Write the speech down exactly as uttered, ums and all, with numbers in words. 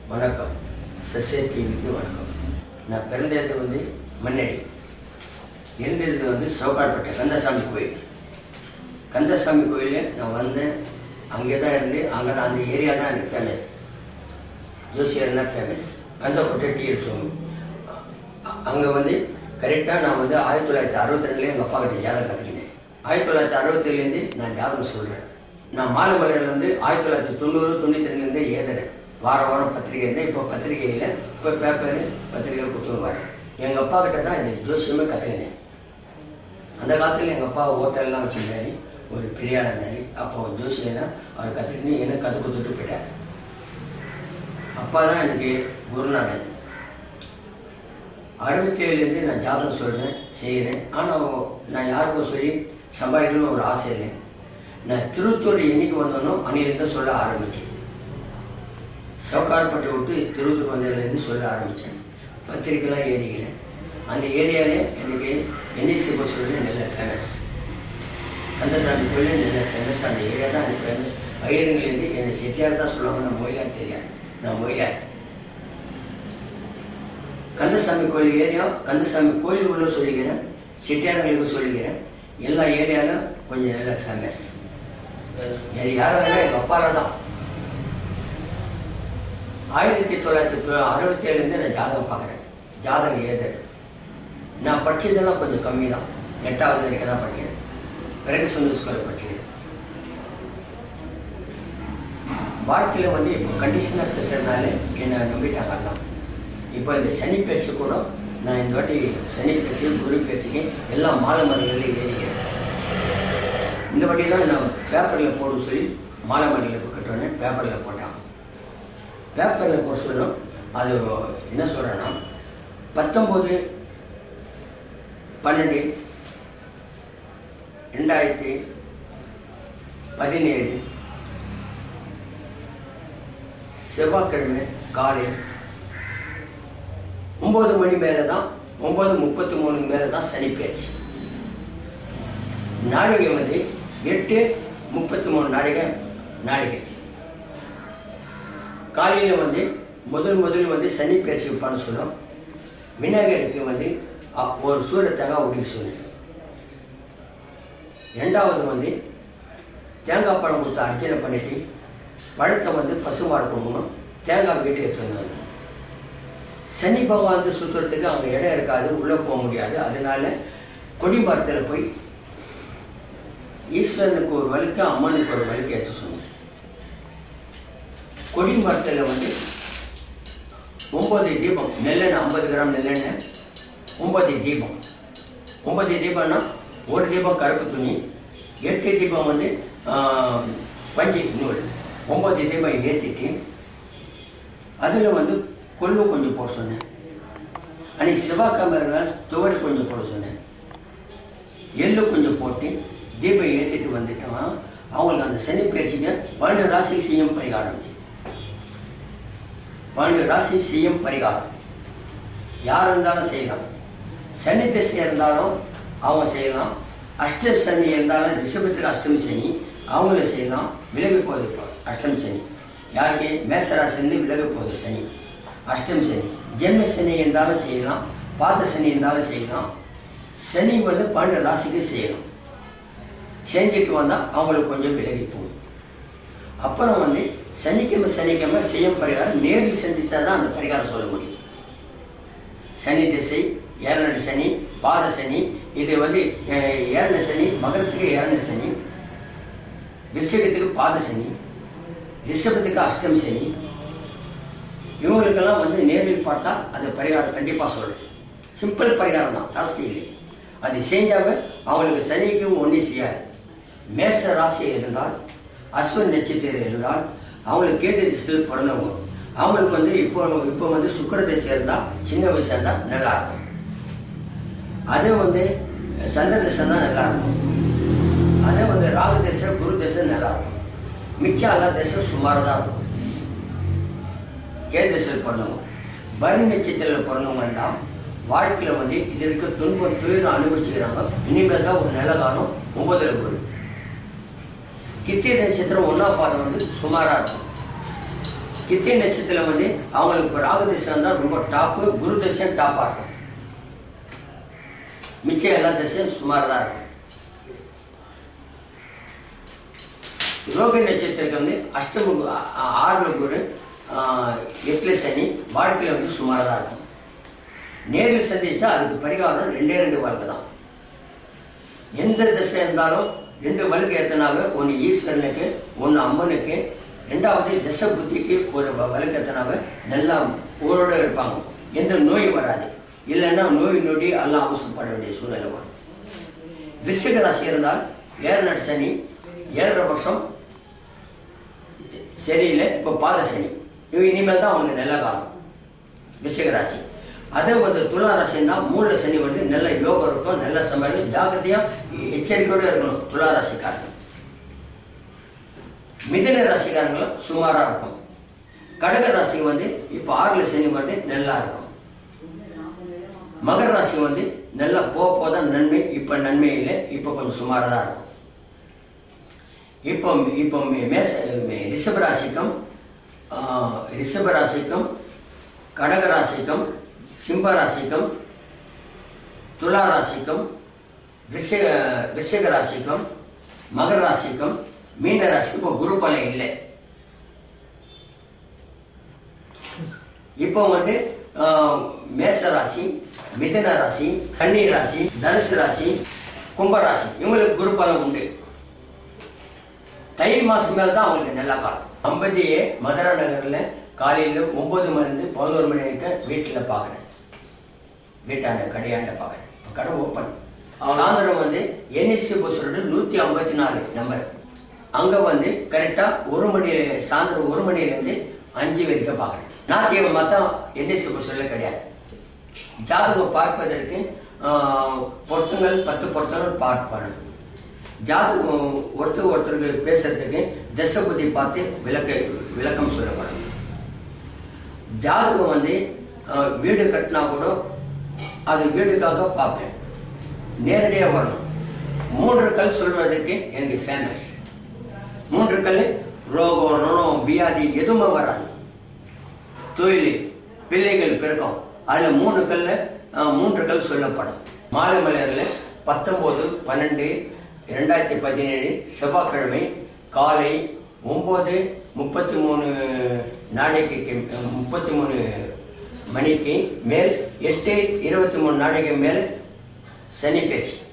வணக்கம். சசேடிவிக்கு வணக்கம். நான் பிறந்தது வந்து மண்ணடி, இருந்தது வந்து சவுகாட்பேட்டை கந்தசாமி கோயில். கந்தசாமி கோயிலில் நான் வந்தேன், அங்கே தான் இருந்து அங்கே தான் அந்த ஏரியா தான் எனக்கு ஃபேமஸ். ஜோசியர்னா ஃபேமஸ். கந்தக்கோட்டை டிஎல் சுவாமி. அங்கே வந்து கரெக்டாக நான் வந்து ஆயிரத்தி தொள்ளாயிரத்தி அறுபத்தி ரெண்டுலேயே எங்கள் அப்பா கிட்ட ஜாதகம் கற்றுக்கினேன். ஆயிரத்தி தொள்ளாயிரத்தி அறுபத்தேழுலேருந்து நான் ஜாதகம் சொல்கிறேன். நான் மாலைமலையில் வந்து ஆயிரத்தி தொள்ளாயிரத்தி தொண்ணூறு தொண்ணூற்றி ரெண்டுலேருந்தே எழுதுறேன். வாரம் வாரம் பத்திரிகை இருந்தால் இப்போ பத்திரிகை இல்லை, இப்போ பேப்பர் பத்திரிகையில் கொடுத்துன்னு வரேன். எங்கள் அப்பா கிட்ட தான் இந்த ஜோசியமே கற்றுக்கினேன். அந்த காலத்தில் எங்கள் அப்பா ஹோட்டல்லாம் வச்சுருந்தாரு, ஒரு பெரிய ஆளாக இருந்தார். அப்போ ஜோசியனா அவர் கற்றுக்கினு எனக்கு கற்றுக் கொடுத்துட்டு போயிட்டார். அப்பா தான் எனக்கு குருநாதன். அறுபத்தி ஏழுலேருந்து நான் ஜாதகம் சொல்கிறேன், செய்கிறேன். ஆனால் நான் யாருக்கும் சொல்லி சம்பாதிக்கணும்னு ஒரு ஆசை இல்லை. நான் திருத்தூர் என்னைக்கு வந்தோன்னோ அன்னிலேருந்து சொல்ல ஆரம்பித்தேன். சவுகார்பேட்டை விட்டு திருத்தூர் வந்ததுலேருந்து சொல்ல ஆரம்பித்தேன். பத்திரிக்கைலாம் எழுதிக்கிறேன். அந்த ஏரியாவிலே எனக்கு என்எஸ்சி பஸ் சொல்லி நல்ல ஃபேமஸ். கந்தசாமி கோயில் நல்ல ஃபேமஸ். அந்த ஏரியா தான் எனக்கு ஃபேமஸ். ஐயருங்கலேருந்து என்னை செட்டியார் தான் சொல்லுவாங்க, நான் மொயிலார் தெரியாது. நான் மொயிலார். கந்தசாமி கோயில் ஏரியா, கந்தசாமி கோயில் உள்ள சொல்லிக்கிறேன், செட்டியார்களுக்கு சொல்லிக்கிறேன். எல்லா ஏரியாவிலும் கொஞ்சம் நல்ல ஃபேமஸ். வேறு யாரும் இல்லை, எங்கள் அப்பாவில் தான். ஆயிரத்தி தொள்ளாயிரத்தி அறுபத்தி ஏழுலேருந்து நான் ஜாதகம் பார்க்குறேன், ஜாதகம் எழுதுறேன். நான் படித்ததெல்லாம் கொஞ்சம் கம்மி தான். எட்டாவது வரைக்கும் தான் படிக்கிறேன். பிறகு சொந்த ஸ்கூலில் படிச்சுக்கிறேன். வாழ்க்கையில் வந்து இப்போ கண்டிஷனாக பேசுறதுனால என்னை நம்பிட்டாங்க எல்லாம். இப்போ இந்த சனி பேச்சு கூட நான் இந்த வாட்டி சனி பேச்சு குரு பேச்சுக்கு எல்லாம் மாலை மரங்களில் எழுதிக்கிறேன். இந்த வாட்டி தான் நான் பேப்பரில் போட சொல்லி மாலை மரங்களில் கட்டோன்னே பேப்பரில் போட்டான். பேப்பரில் போட சொல்லணும். அது என்ன சொல்கிறேன்னா, பத்தொம்போது பன்னெண்டு ரெண்டாயிரத்தி பதினேழு செவ்வாய்க்கிழமை காலை ஒம்பது மணி மேலே தான், ஒம்பது முப்பத்தி மூணுக்கு மேலே தான் சனி பேச்சு. நாடிகை வந்து எட்டு முப்பத்தி மூணு நாடிகை நாடிகை. காலையில் வந்து முதல் முதல் வந்து சனி பேச்சு வைப்பான்னு சொல்லும். விநாயகருக்கு வந்து ஒரு சூரியத்தேங்காய் உடைக்க சொல்லு. ரெண்டாவது வந்து தேங்காய் பழம் கொடுத்து அர்ச்சனை பண்ணிட்டு பழத்தை வந்து பசுமாடு கொடுக்கணும். தேங்காய் வீட்டு எடுத்துன்னு சனி பகவான் சுற்றுறதுக்கு அங்கே இடம் இருக்காது, உள்ளே போக முடியாது. அதனால கொடி மரத்தில் போய் ஈஸ்வரனுக்கு ஒரு வழுக்கு அம்மனுக்கு ஒரு வழுக்கு ஏற்ற சொன்னேன். கொடி மரத்தில் வந்து ஒம்பது தீபம் நெல்லெண்ணெய், ஐம்பது கிராம் நெல்லெண்ணெய், ஒம்பது தீபம். ஒம்பது தீபம்னா ஒரு தீபம் கருப்பு துணி, எட்டு தீபம் வந்து பஞ்சு நூல். ஒம்பது தீபம் ஏற்றிட்டு அதில் வந்து கொள்ளு கொஞ்சம் போட சொன்னேன். அன்றைக்கி செவ்வாய்க்கிழமை துவரி கொஞ்சம் போட சொன்னேன். எள்ளு கொஞ்சம் போட்டு தீபம் ஏற்றிட்டு வந்துட்டோம். அவங்களுக்கு அந்த சனி பயிற்சிக்கு பன்னெண்டு ராசி செய்யும் பரிகாரம். பன்னெண்டு ராசி செய்யும் பரிகாரம் யார் இருந்தாலும் செய்யலாம். சனி திசை இருந்தாலும் அவங்க செய்யலாம். அஷ்டம சனி இருந்தாலும் ரிஷபத்துக்கு அஷ்டமி சனி அவங்கள செய்யலாம். விலகு போகுது இப்போ அஷ்டமி சனி. யாருக்கு மேசராசிலேருந்து விலகு போகுது சனி, அஷ்டமி சனி. ஜென்ம சனி இருந்தாலும் செய்யலாம், பாத சனி இருந்தாலும் செய்யலாம். சனி வந்து பன்னெண்டு ராசிக்கு செய்யலாம். செஞ்சுட்டு வந்தால் அவங்களுக்கு கொஞ்சம் விலகி போகும். அப்புறம் வந்து சனிக்கிழமை சனிக்கிழமை செய்யும் பரிகாரம் நேரில் செஞ்சுட்டா தான் அந்த பரிகாரம் சொல்ல முடியும். சனி திசை, ஏழனை சனி, பாத சனி, இது வந்து ஏழனை சனி, மகரத்துக்கு ஏழனை சனி, விருஷகத்துக்கு பாத சனி, ரிஷபத்துக்கு அஷ்டமி சனி. இவங்களுக்கெல்லாம் வந்து நேரில் பார்த்தா அந்த பரிகாரம் கண்டிப்பாக சொல்கிறேன். சிம்பிள் பரிகாரம் தான், ஜாஸ்தி இல்லை. அது செஞ்சாவே அவங்களுக்கு சனிக்கும் ஒன்றும் செய்யாது. மேச ராசி இருந்தால், அஸ்வின் நட்சத்திரம் இருந்தால், அவங்களுக்கு கேது திசையில் பிறந்தவங்க. அவங்களுக்கு வந்து இப்போ இப்போ வந்து சுக்கிர திசை இருந்தால், சின்ன வயசாக இருந்தால் நல்லாயிருக்கும். அதே வந்து சந்திர திசை தான் நல்லாயிருக்கும். அதே வந்து ராகு திசை, குரு திசை நல்லாயிருக்கும். மிச்சம் எல்லா திசை சுமாராக தான் இருக்கும். கேது திசையில் பிறந்தவங்க, பரணி நட்சத்திரத்தில் பிறந்தவங்க இருந்தால் வாழ்க்கையில் வந்து இது இருக்க துன்பம் துயரம் அனுபவிச்சுக்கிறாங்க. இனிமேல் தான் ஒரு நல்ல காலம். ஒன்பதுல குரு. கித்திய நட்சத்திரம் ஒன்றாம் பாதம் வந்து சுமாராக இருக்கும். கித்தி நட்சத்திரம் வந்து அவங்களுக்கு இப்போ ராகு திசை தான் ரொம்ப டாப்பு, குரு திசையும் டாப்பாக இருக்கும். மிச்சம் எல்லா திசையும் சுமார் தான் இருக்கும். ரோகிணி நட்சத்திரத்துக்கு வந்து அஷ்டம ஆறுல குரு, எட்டுல சனி, வாழ்க்கையில் வந்து சுமாராக தான் இருக்கும். நேரில் சந்திச்சா அதுக்கு பரிகாரம் ரெண்டே ரெண்டு வாழ்க்கை தான். எந்த திசை இருந்தாலும் ரெண்டு வலுக்கு ஏற்றினாவே ஒன்று ஈஸ்வரனுக்கு, ஒன்று அம்மனுக்கு, ரெண்டாவது திசை புத்திக்கு ஒரு வலுக்கு ஏற்றினாவே நல்லா ஊரோடு இருப்பாங்க. எந்த நோய் வராது. இல்லைன்னா நோய் நொடி எல்லாம் அவசரப்பட வேண்டிய சூழ்நிலை வரும். விருச்சிக ராசி இருந்தால் ஏழரை சனி, ஏழரை வருஷம் சரியில்லை, இப்போ பாத சனி, இவ இனிமேல் தான் அவங்களுக்கு நல்ல காலம். விருச்சிக ராசி. அதே வந்து துலா ராசி தான் மூணுல சனி வந்து நல்ல யோகம் இருக்கும், நல்ல சமையல், ஜாக்கிரதையா எச்சரிக்கையோடு இருக்கணும் துலா ராசிக்காரங்க. மிதுன ராசிக்காரங்களும் சுமாரா இருக்கும். கடக ராசி வந்து இப்போ ஆறுல சனி வந்து நல்லா இருக்கும். மகர ராசி வந்து நல்லா போக போதான் நன்மை, இப்போ நன்மை இல்லை, இப்போ கொஞ்சம் சுமாராக தான் இருக்கும். இப்போ இப்போ மேச ரிஷபராசிக்கும் ரிஷபராசிக்கும் கடகராசிக்கும் சிம்மராசிக்கும் துலா ராசிக்கும் விருச்சிக விருச்சிக ராசிக்கும் மகர ராசிக்கும் மீன ராசிக்கும் இப்போ குரு பலன் இல்லை. இப்போ வந்து மேச ராசி, மிதுன ராசி, கன்னி ராசி, தனுசு ராசி, கும்பராசி இவங்களுக்கு குரு பலன் உண்டு. தை மாசம் மேல தான் அவங்களுக்கு நல்ல காலம். ஐம்பதியே மதுரா நகர்ல காலையில ஒன்பது மணிலிருந்து பதினோரு மணி வரைக்கும் வீட்டுல பாக்குறேன், வீட்டாண்ட கடையாண்ட பாக்குறேன், கடை ஓப்பன். சாயந்தரம் வந்து என்எஸ்சி பஸ் சொல்லிட்டு நூத்தி ஐம்பத்தி நாலு நம்பர், அங்க வந்து கரெக்டா ஒரு மணி சாயந்தரம் ஒரு மணில இருந்து அஞ்சு வரைக்கும் பாக்குறேன். நாத்தியம் மொத்தம் என்எஸ்சி பஸ் சொல்ல கிடையாது. ஜாதகம் பார்ப்பதற்கு பொருத்தங்கள் பத்து பொருத்தங்கள் பார்ப்பாரு. ஜாதகம் ஒருத்தர் ஒருத்தருக்கு பேசுறதுக்கு திசை புத்தி பார்த்து விளக்க விளக்கம் சொல்லப்படும். ஜாதகம் வந்து வீடு கட்டினா கூட அது வீடுக்காக பார்ப்பேன், நேரடியாக வரணும். மூன்று கல் சொல்றதுக்கு எனக்கு ஃபேமஸ். மூன்று கல் ரோகம் ரோணம் வியாதி எதுவுமே வராது. தொழில் பிள்ளைகள் பெருக்கம் அதுல மூணு கல்ல மூன்று கல் சொல்லப்படும். மாலை மலர்ல பத்தொன்பது பன்னெண்டு இரண்டாயிரத்தி பதினேழு செவ்வாய்க்கிழமை காலை ஒன்பது முப்பத்தி மூணு நாடைக்கு முப்பத்தி மூணு மணிக்கு மேல் எட்டு இருபத்தி மூணு நாடைக்கு மேல் சனி பேச்சு.